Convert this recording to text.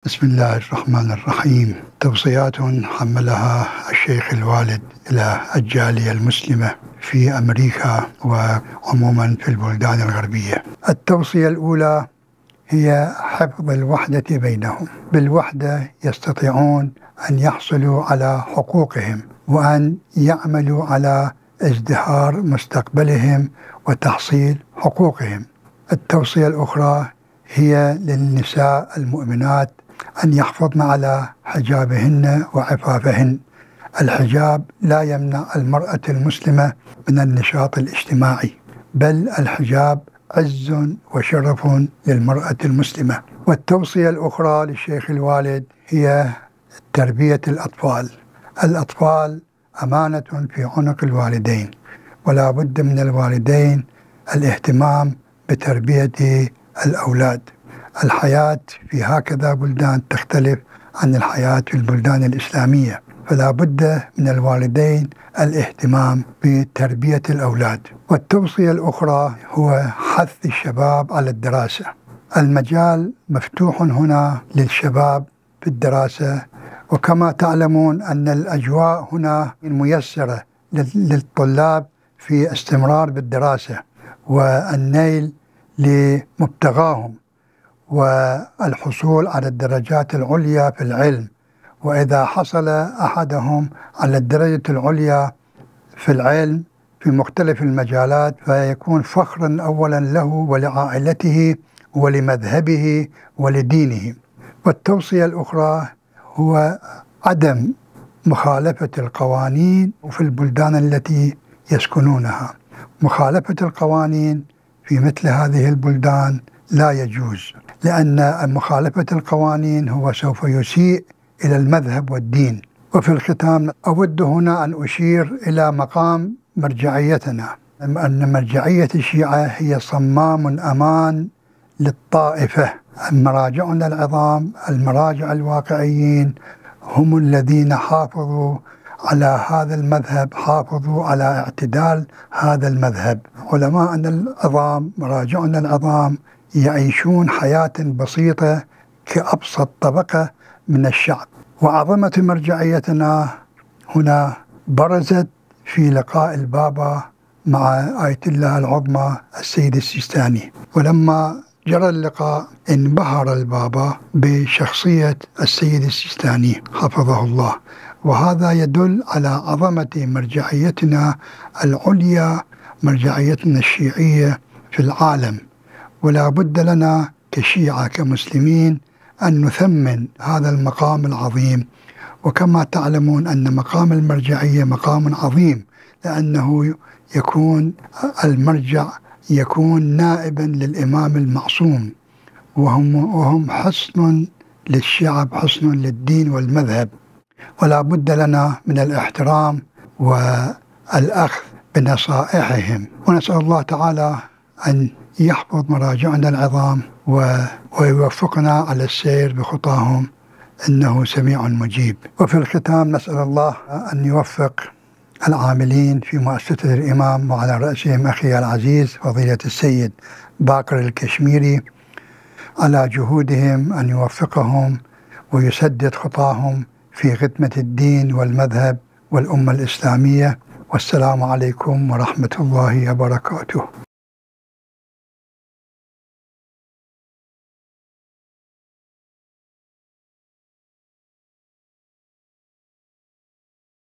بسم الله الرحمن الرحيم. توصيات حملها الشيخ الوالد إلى الجالية المسلمة في أمريكا وعموما في البلدان الغربية. التوصية الأولى هي حفظ الوحدة بينهم. بالوحدة يستطيعون أن يحصلوا على حقوقهم وأن يعملوا على ازدهار مستقبلهم وتحصيل حقوقهم. التوصية الأخرى هي للنساء المؤمنات أن يحافظن على حجابهن وعفافهن. الحجاب لا يمنع المرأة المسلمة من النشاط الاجتماعي، بل الحجاب عز وشرف للمرأة المسلمة. والتوصية الأخرى للشيخ الوالد هي تربية الأطفال. الأطفال أمانة في عنق الوالدين، ولا بد من الوالدين الاهتمام بتربية الأولاد. الحياة في هكذا بلدان تختلف عن الحياة في البلدان الإسلامية، فلا بد من الوالدين الاهتمام بتربية الأولاد. والتوصية الأخرى هو حث الشباب على الدراسة. المجال مفتوح هنا للشباب في الدراسة، وكما تعلمون أن الأجواء هنا ميسرة للطلاب في استمرار بالدراسة والنيل لمبتغاهم والحصول على الدرجات العليا في العلم. وإذا حصل أحدهم على الدرجة العليا في العلم في مختلف المجالات فيكون فخرا أولا له ولعائلته ولمذهبه ولدينه. والتوصية الأخرى هو عدم مخالفة القوانين في البلدان التي يسكنونها. مخالفة القوانين في مثل هذه البلدان لا يجوز، لأن مخالفة القوانين هو سوف يسيء إلى المذهب والدين. وفي الختام أود هنا أن أشير إلى مقام مرجعيتنا، أن مرجعية الشيعة هي صمام أمان للطائفة. مراجعنا العظام المراجع الواقعيين هم الذين حافظوا على هذا المذهب، حافظوا على اعتدال هذا المذهب. علماءنا العظام مراجعنا العظام يعيشون حياة بسيطة كأبسط طبقة من الشعب. وعظمة مرجعيتنا هنا برزت في لقاء البابا مع آية الله العظمى السيد السيستاني. ولما جرى اللقاء انبهر البابا بشخصية السيد السيستاني حفظه الله، وهذا يدل على عظمة مرجعيتنا العليا، مرجعيتنا الشيعية في العالم. ولا بد لنا كشيعة كمسلمين أن نثمن هذا المقام العظيم. وكما تعلمون أن مقام المرجعية مقام عظيم، لأنه يكون المرجع يكون نائبا للإمام المعصوم، وهم حصن للشعب، حصن للدين والمذهب. ولا بد لنا من الاحترام والأخذ بنصائحهم. ونسأل الله تعالى أن يحفظ مراجعنا العظام ويوفقنا على السير بخطاهم، إنه سميع مجيب. وفي الختام نسأل الله أن يوفق العاملين في مؤسسة الإمام، وعلى رأسهم أخي العزيز فضيلة السيد باقر الكشميري، على جهودهم، أن يوفقهم ويسدد خطاهم في خدمة الدين والمذهب والأمة الإسلامية. والسلام عليكم ورحمة الله وبركاته.